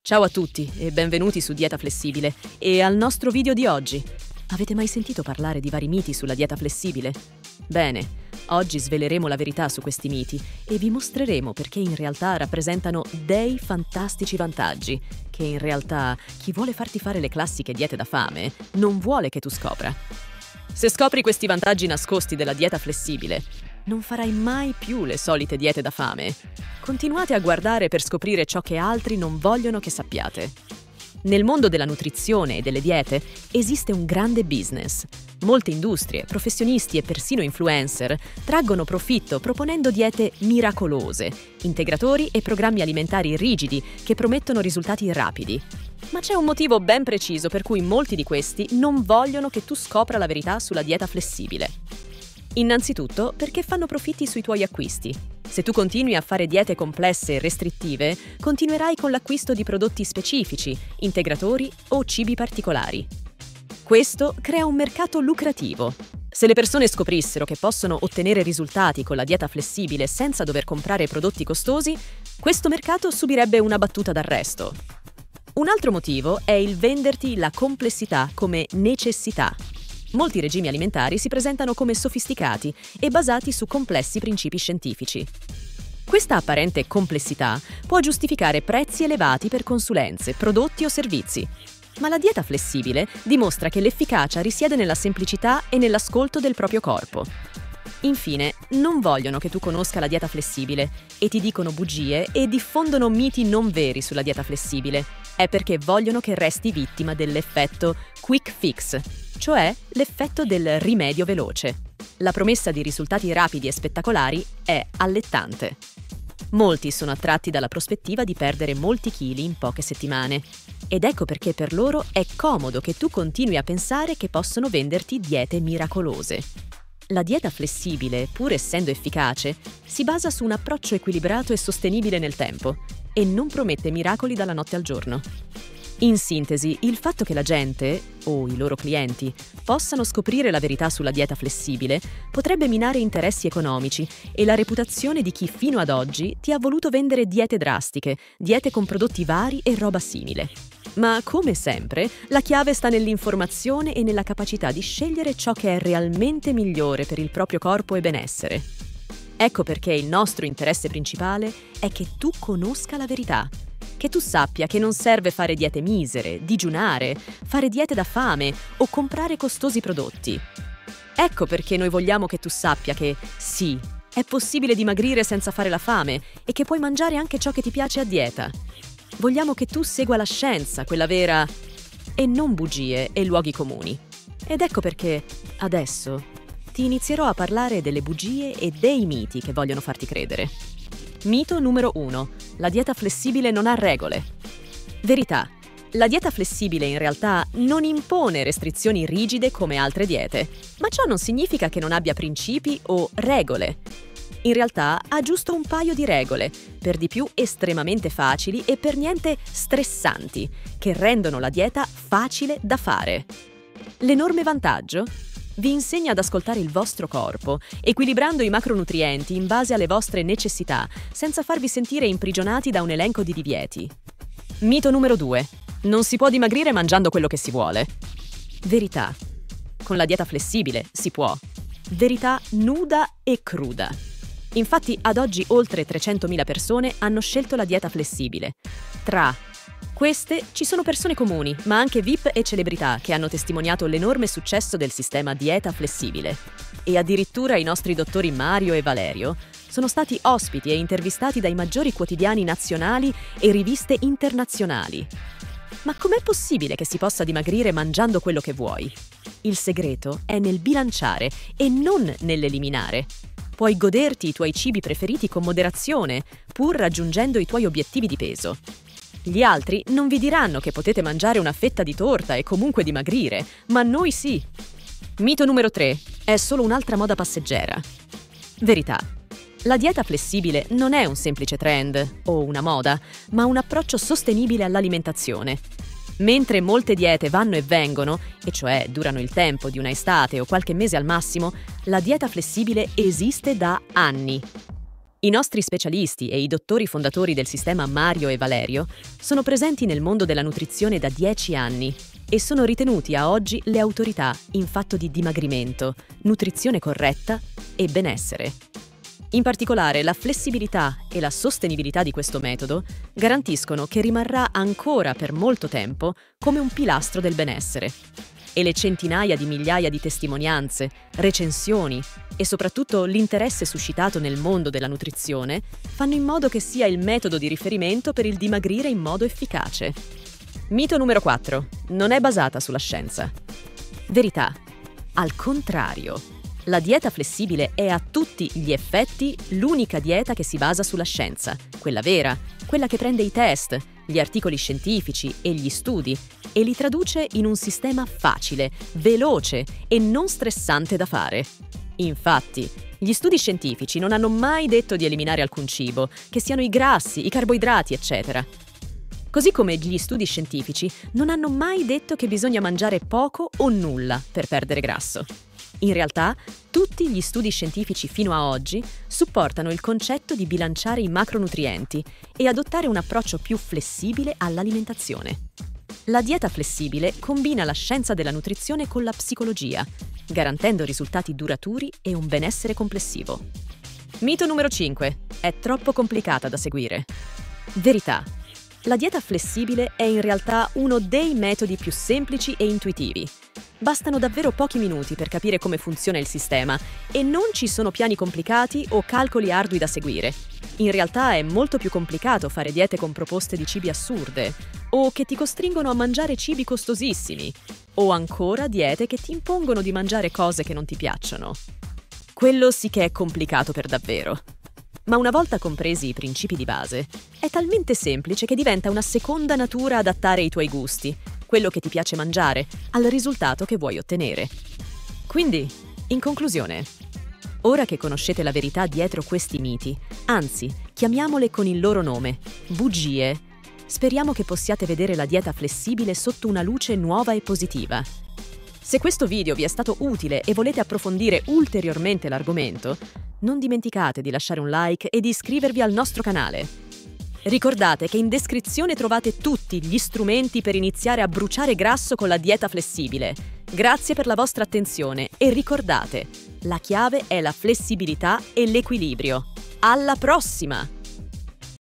Ciao a tutti e benvenuti su Dieta Flessibile e al nostro video di oggi. Avete mai sentito parlare di vari miti sulla dieta flessibile? Bene, oggi sveleremo la verità su questi miti e vi mostreremo perché in realtà rappresentano dei fantastici vantaggi che in realtà chi vuole farti fare le classiche diete da fame non vuole che tu scopra. Se scopri questi vantaggi nascosti della dieta flessibile, non farai mai più le solite diete da fame. Continuate a guardare per scoprire ciò che altri non vogliono che sappiate. Nel mondo della nutrizione e delle diete esiste un grande business. Molte industrie, professionisti e persino influencer traggono profitto proponendo diete miracolose, integratori e programmi alimentari rigidi che promettono risultati rapidi. Ma c'è un motivo ben preciso per cui molti di questi non vogliono che tu scopra la verità sulla dieta flessibile. Innanzitutto perché fanno profitti sui tuoi acquisti. Se tu continui a fare diete complesse e restrittive, continuerai con l'acquisto di prodotti specifici, integratori o cibi particolari. Questo crea un mercato lucrativo. Se le persone scoprissero che possono ottenere risultati con la dieta flessibile senza dover comprare prodotti costosi, questo mercato subirebbe una battuta d'arresto. Un altro motivo è il venderti la complessità come necessità. Molti regimi alimentari si presentano come sofisticati e basati su complessi principi scientifici. Questa apparente complessità può giustificare prezzi elevati per consulenze, prodotti o servizi, ma la dieta flessibile dimostra che l'efficacia risiede nella semplicità e nell'ascolto del proprio corpo. Infine, non vogliono che tu conosca la dieta flessibile e ti dicono bugie e diffondono miti non veri sulla dieta flessibile. È perché vogliono che resti vittima dell'effetto quick fix, cioè l'effetto del rimedio veloce. La promessa di risultati rapidi e spettacolari è allettante. Molti sono attratti dalla prospettiva di perdere molti chili in poche settimane. Ed ecco perché per loro è comodo che tu continui a pensare che possono venderti diete miracolose. La dieta flessibile, pur essendo efficace, si basa su un approccio equilibrato e sostenibile nel tempo e non promette miracoli dalla notte al giorno. In sintesi, il fatto che la gente, o i loro clienti, possano scoprire la verità sulla dieta flessibile potrebbe minare interessi economici e la reputazione di chi fino ad oggi ti ha voluto vendere diete drastiche, diete con prodotti vari e roba simile. Ma come sempre, la chiave sta nell'informazione e nella capacità di scegliere ciò che è realmente migliore per il proprio corpo e benessere. Ecco perché il nostro interesse principale è che tu conosca la verità. Che tu sappia che non serve fare diete misere, digiunare, fare diete da fame o comprare costosi prodotti. Ecco perché noi vogliamo che tu sappia che, sì, è possibile dimagrire senza fare la fame e che puoi mangiare anche ciò che ti piace a dieta. Vogliamo che tu segua la scienza, quella vera, e non bugie e luoghi comuni. Ed ecco perché, adesso, ti inizierò a parlare delle bugie e dei miti che vogliono farti credere. Mito numero 1. La dieta flessibile non ha regole. Verità. La dieta flessibile in realtà non impone restrizioni rigide come altre diete, ma ciò non significa che non abbia principi o regole. In realtà ha giusto un paio di regole, per di più estremamente facili e per niente stressanti, che rendono la dieta facile da fare. L'enorme vantaggio? Vi insegna ad ascoltare il vostro corpo, equilibrando i macronutrienti in base alle vostre necessità, senza farvi sentire imprigionati da un elenco di divieti. Mito numero 2. Non si può dimagrire mangiando quello che si vuole. Verità. Con la dieta flessibile si può. Verità nuda e cruda. Infatti, ad oggi oltre 300.000 persone hanno scelto la dieta flessibile. Tra queste ci sono persone comuni, ma anche VIP e celebrità che hanno testimoniato l'enorme successo del sistema dieta flessibile. E addirittura i nostri dottori Mario e Valerio sono stati ospiti e intervistati dai maggiori quotidiani nazionali e riviste internazionali. Ma com'è possibile che si possa dimagrire mangiando quello che vuoi? Il segreto è nel bilanciare e non nell'eliminare. Puoi goderti i tuoi cibi preferiti con moderazione, pur raggiungendo i tuoi obiettivi di peso. Gli altri non vi diranno che potete mangiare una fetta di torta e comunque dimagrire, ma noi sì. Mito numero 3. È solo un'altra moda passeggera. Verità. La dieta flessibile non è un semplice trend o una moda, ma un approccio sostenibile all'alimentazione. Mentre molte diete vanno e vengono, e cioè durano il tempo di una estate o qualche mese al massimo, la dieta flessibile esiste da anni. I nostri specialisti e i dottori fondatori del sistema Mario e Valerio sono presenti nel mondo della nutrizione da 10 anni e sono ritenuti a oggi le autorità in fatto di dimagrimento, nutrizione corretta e benessere. In particolare, la flessibilità e la sostenibilità di questo metodo garantiscono che rimarrà ancora per molto tempo come un pilastro del benessere. E le centinaia di migliaia di testimonianze, recensioni e soprattutto l'interesse suscitato nel mondo della nutrizione fanno in modo che sia il metodo di riferimento per il dimagrire in modo efficace. Mito numero 4. Non è basata sulla scienza. Verità. Al contrario. La dieta flessibile è a tutti gli effetti l'unica dieta che si basa sulla scienza, quella vera, quella che prende i test, gli articoli scientifici e gli studi e li traduce in un sistema facile, veloce e non stressante da fare. Infatti, gli studi scientifici non hanno mai detto di eliminare alcun cibo, che siano i grassi, i carboidrati, eccetera. Così come gli studi scientifici non hanno mai detto che bisogna mangiare poco o nulla per perdere grasso. In realtà, tutti gli studi scientifici fino a oggi supportano il concetto di bilanciare i macronutrienti e adottare un approccio più flessibile all'alimentazione. La dieta flessibile combina la scienza della nutrizione con la psicologia, garantendo risultati duraturi e un benessere complessivo. Mito numero 5. È troppo complicata da seguire. Verità. La dieta flessibile è in realtà uno dei metodi più semplici e intuitivi. Bastano davvero pochi minuti per capire come funziona il sistema e non ci sono piani complicati o calcoli ardui da seguire. In realtà è molto più complicato fare diete con proposte di cibi assurde, o che ti costringono a mangiare cibi costosissimi, o ancora diete che ti impongono di mangiare cose che non ti piacciono. Quello sì che è complicato per davvero. Ma una volta compresi i principi di base, è talmente semplice che diventa una seconda natura adattare i tuoi gusti, quello che ti piace mangiare, al risultato che vuoi ottenere. Quindi, in conclusione, ora che conoscete la verità dietro questi miti, anzi, chiamiamole con il loro nome, bugie, speriamo che possiate vedere la dieta flessibile sotto una luce nuova e positiva. Se questo video vi è stato utile e volete approfondire ulteriormente l'argomento, non dimenticate di lasciare un like e di iscrivervi al nostro canale. Ricordate che in descrizione trovate tutti gli strumenti per iniziare a bruciare grasso con la dieta flessibile. Grazie per la vostra attenzione e ricordate, la chiave è la flessibilità e l'equilibrio. Alla prossima!